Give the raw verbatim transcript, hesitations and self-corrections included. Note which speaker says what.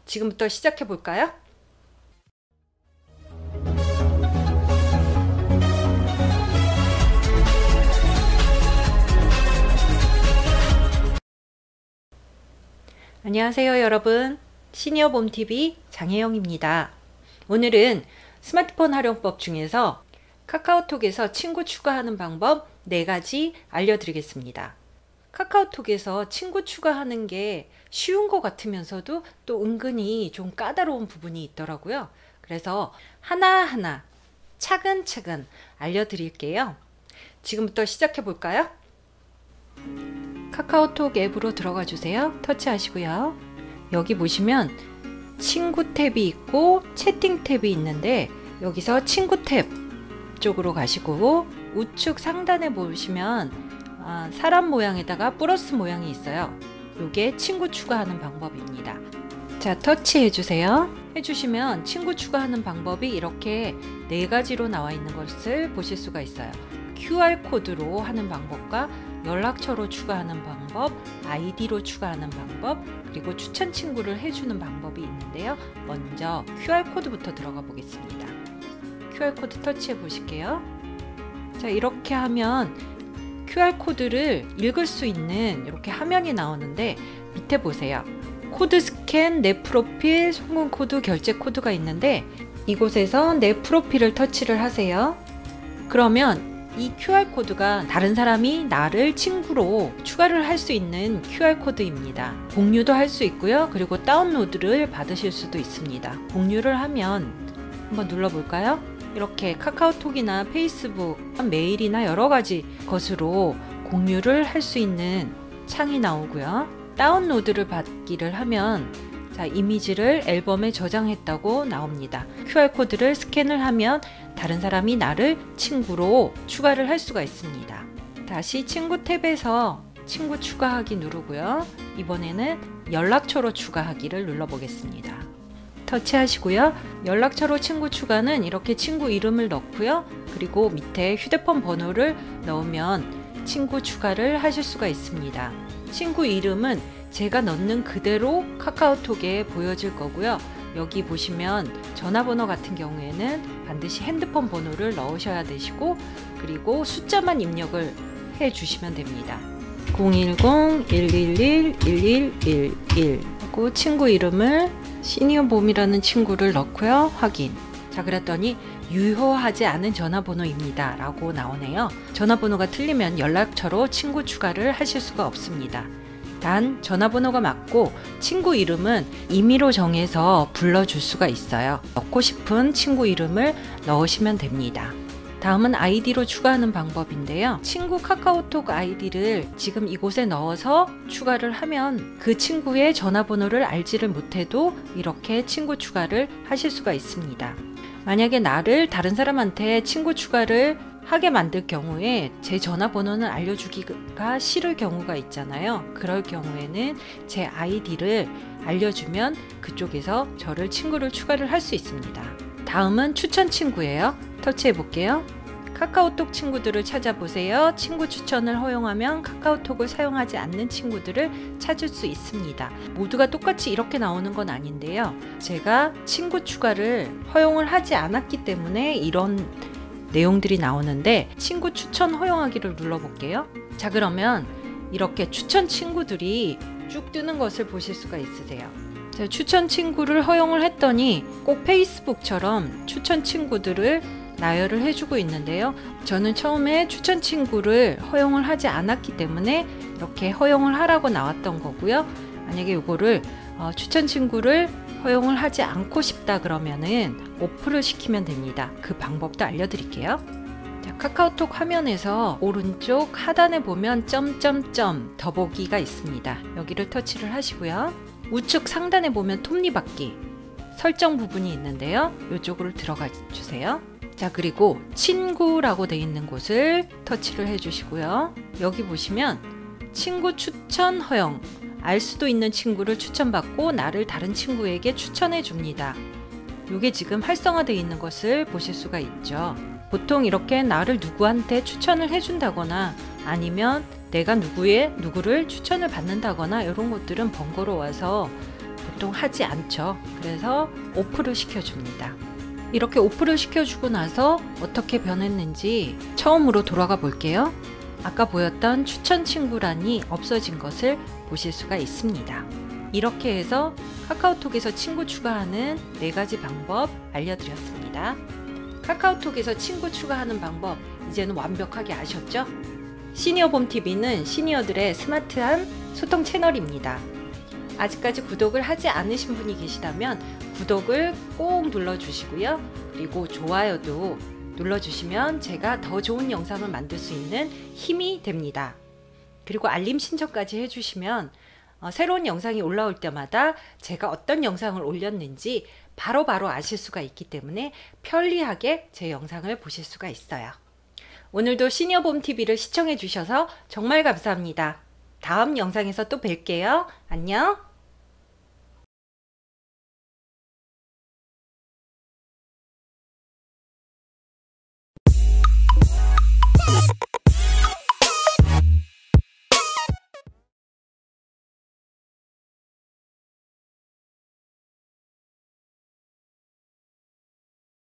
Speaker 1: 지금부터 시작해 볼까요? 안녕하세요 여러분, 시니어봄티비 장혜영입니다. 오늘은 스마트폰 활용법 중에서 카카오톡에서 친구 추가하는 방법 네 가지 알려드리겠습니다. 카카오톡에서 친구 추가하는 게 쉬운 것 같으면서도 또 은근히 좀 까다로운 부분이 있더라고요. 그래서 하나하나 차근차근 알려드릴게요. 지금부터 시작해 볼까요? 카카오톡 앱으로 들어가 주세요. 터치하시고요. 여기 보시면 친구 탭이 있고 채팅 탭이 있는데 여기서 친구 탭 쪽으로 가시고 우측 상단에 보시면 아, 사람 모양에다가 플러스 모양이 있어요. 이게 친구 추가하는 방법입니다. 자, 터치해 주세요. 해주시면 친구 추가하는 방법이 이렇게 네 가지로 나와 있는 것을 보실 수가 있어요. 큐알 코드로 하는 방법과 연락처로 추가하는 방법, 아이디로 추가하는 방법, 그리고 추천 친구를 해주는 방법이 있는데요. 먼저 큐알 코드부터 들어가 보겠습니다. 큐알 코드 터치해 보실게요. 자, 이렇게 하면 큐알 코드를 읽을 수 있는 이렇게 화면이 나오는데 밑에 보세요. 코드 스캔, 내 프로필, 송금 코드, 결제 코드가 있는데 이곳에서 내 프로필을 터치를 하세요. 그러면 이 큐알 코드가 다른 사람이 나를 친구로 추가를 할 수 있는 큐알 코드입니다. 공유도 할 수 있고요. 그리고 다운로드를 받으실 수도 있습니다. 공유를 하면 한번 눌러볼까요? 이렇게 카카오톡이나 페이스북, 메일이나 여러 가지 것으로 공유를 할 수 있는 창이 나오고요. 다운로드를 받기를 하면 자, 이미지를 앨범에 저장했다고 나옵니다. 큐알 코드를 스캔을 하면 다른 사람이 나를 친구로 추가를 할 수가 있습니다. 다시 친구 탭에서 친구 추가하기 누르고요. 이번에는 연락처로 추가하기를 눌러보겠습니다. 터치하시고요. 연락처로 친구 추가는 이렇게 친구 이름을 넣고요. 그리고 밑에 휴대폰 번호를 넣으면 친구 추가를 하실 수가 있습니다. 친구 이름은 제가 넣는 그대로 카카오톡에 보여질 거고요. 여기 보시면 전화번호 같은 경우에는 반드시 핸드폰 번호를 넣으셔야 되시고 그리고 숫자만 입력을 해 주시면 됩니다. 공일공 일일일 일일일일 하고 친구 이름을 시니어봄이라는 친구를 넣고요. 확인. 자, 그랬더니 유효하지 않은 전화번호입니다 라고 나오네요. 전화번호가 틀리면 연락처로 친구 추가를 하실 수가 없습니다. 단 전화번호가 맞고 친구 이름은 임의로 정해서 불러줄 수가 있어요. 넣고 싶은 친구 이름을 넣으시면 됩니다. 다음은 아이디로 추가하는 방법인데요. 친구 카카오톡 아이디를 지금 이곳에 넣어서 추가를 하면 그 친구의 전화번호를 알지를 못해도 이렇게 친구 추가를 하실 수가 있습니다. 만약에 나를 다른 사람한테 친구 추가를 하게 만들 경우에 제 전화번호는 알려주기가 싫을 경우가 있잖아요. 그럴 경우에는 제 아이디를 알려주면 그쪽에서 저를 친구를 추가를 할 수 있습니다. 다음은 추천 친구예요. 터치해 볼게요. 카카오톡 친구들을 찾아보세요. 친구 추천을 허용하면 카카오톡을 사용하지 않는 친구들을 찾을 수 있습니다. 모두가 똑같이 이렇게 나오는 건 아닌데요. 제가 친구 추가를 허용을 하지 않았기 때문에 이런 내용들이 나오는데 친구 추천 허용하기를 눌러볼게요. 자, 그러면 이렇게 추천 친구들이 쭉 뜨는 것을 보실 수가 있으세요. 자, 추천 친구를 허용을 했더니 꼭 페이스북처럼 추천 친구들을 나열을 해주고 있는데요. 저는 처음에 추천 친구를 허용을 하지 않았기 때문에 이렇게 허용을 하라고 나왔던 거고요. 만약에 이거를 어, 추천 친구를 허용을 하지 않고 싶다 그러면은 오프를 시키면 됩니다. 그 방법도 알려드릴게요. 자, 카카오톡 화면에서 오른쪽 하단에 보면 점점점 더보기가 있습니다. 여기를 터치를 하시고요. 우측 상단에 보면 톱니바퀴 설정 부분이 있는데요. 이쪽으로 들어가 주세요. 자, 그리고 친구라고 되어 있는 곳을 터치를 해주시고요. 여기 보시면 친구 추천 허용, 알 수도 있는 친구를 추천받고 나를 다른 친구에게 추천해 줍니다. 이게 지금 활성화되어 있는 것을 보실 수가 있죠. 보통 이렇게 나를 누구한테 추천을 해준다거나 아니면 내가 누구의 누구를 추천을 받는다거나 이런 것들은 번거로워서 보통 하지 않죠. 그래서 오프를 시켜줍니다. 이렇게 오프를 시켜주고 나서 어떻게 변했는지 처음으로 돌아가 볼게요. 아까 보였던 추천 친구란이 없어진 것을 보실 수가 있습니다. 이렇게 해서 카카오톡에서 친구 추가하는 네 가지 방법 알려드렸습니다. 카카오톡에서 친구 추가하는 방법 이제는 완벽하게 아셨죠? 시니어봄티비는 시니어들의 스마트한 소통 채널입니다. 아직까지 구독을 하지 않으신 분이 계시다면 구독을 꼭 눌러주시고요. 그리고 좋아요도 눌러주시면 제가 더 좋은 영상을 만들 수 있는 힘이 됩니다. 그리고 알림 신청까지 해주시면 어, 새로운 영상이 올라올 때마다 제가 어떤 영상을 올렸는지 바로바로 바로 아실 수가 있기 때문에 편리하게 제 영상을 보실 수가 있어요. 오늘도 시니어봄티비를 시청해 주셔서 정말 감사합니다. 다음 영상에서 또 뵐게요. 안녕.